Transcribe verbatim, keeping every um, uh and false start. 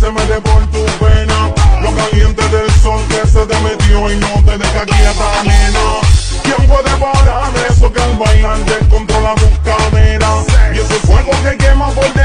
te mete por tu pena. Lo caliente del sol que se te metió y no te deja quieta, nena. ¿Quién puede parar eso que al bailar descontrola tu cadera? Y ese fuego que quema por dentro